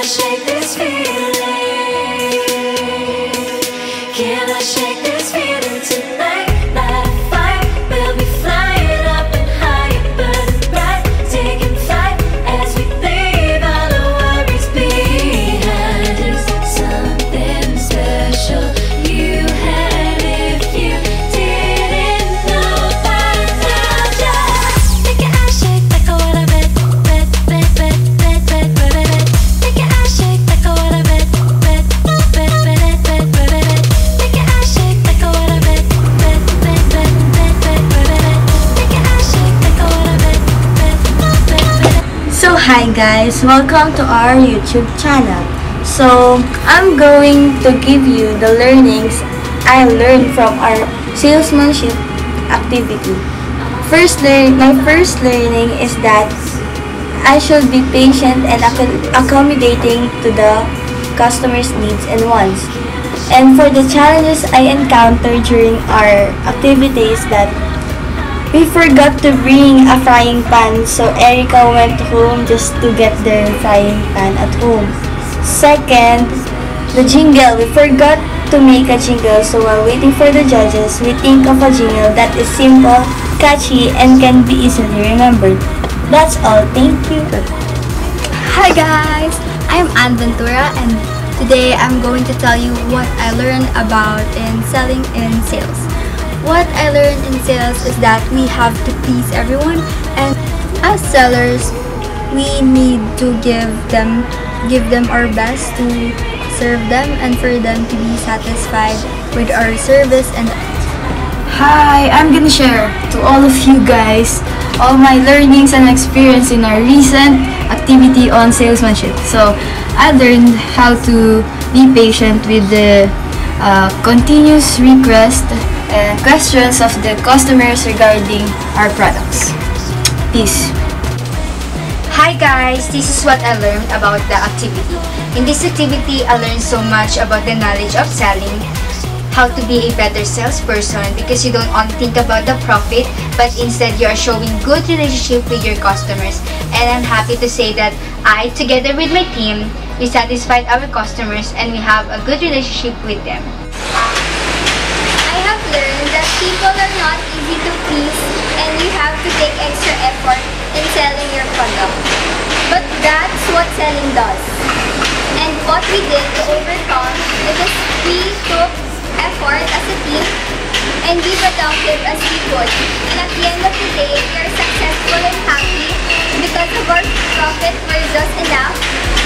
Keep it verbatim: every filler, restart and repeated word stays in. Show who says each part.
Speaker 1: I shake this feeling? Can I shake this feeling tonight? Light a fire, we'll be flying up and higher, burning bright, taking flight as we leave all the worries behind. It's something special you had if you didn't know by now. Just make your eyes shake like a what I bet, bet, bet, bet, bet, bet, bet, bet. Make your eyes shake like a what I bet, bet, bet, bet, bet, bet, bet, bet. Make your eyes shake like a what I bet, bet, bet, bet, bet, bet, bet, bet. Make your eyes shake like a what I bet, bet, bet, bet.
Speaker 2: So hi guys, welcome to our YouTube channel. So I'm going to give you the learnings I learned from our salesmanship activity. First learn, my first learning is that I should be patient and acco- accommodating to the customer's needs and wants. And for the challenges I encountered during our activities, that we forgot to bring a frying pan, so Erica went home just to get their frying pan at home. Second, the jingle. We forgot to make a jingle, so while waiting for the judges, we think of a jingle that is simple, catchy, and can be easily remembered. That's all. Thank you.
Speaker 3: Hi guys, I'm Ann Ventura, and today I'm going to tell you what I learned about in selling in sales. What I learned in sales is that we have to please everyone, and as sellers, we need to give them give them our best to serve them and for them to be satisfied with our service. And
Speaker 4: Hi, I'm gonna share to all of you guys all my learnings and experience in our recent activity on salesmanship. So I learned how to be patient with the uh, continuous request and questions of the customers regarding our products. Peace.
Speaker 5: Hi guys, this is what I learned about the activity. In this activity, I learned so much about the knowledge of selling, how to be a better salesperson because you don't only think about the profit, but instead you are showing good relationship with your customers. And I'm happy to say that I, together with my team, we satisfied our customers and we have a good relationship with them.
Speaker 3: I have learned that people are not easy to please, and you have to take extra effort in selling your product. But that's what selling does. And what we did to overcome it is we took effort as a team and be productive as we could. And at the end of the day, we are successful and happy because of our profit were just enough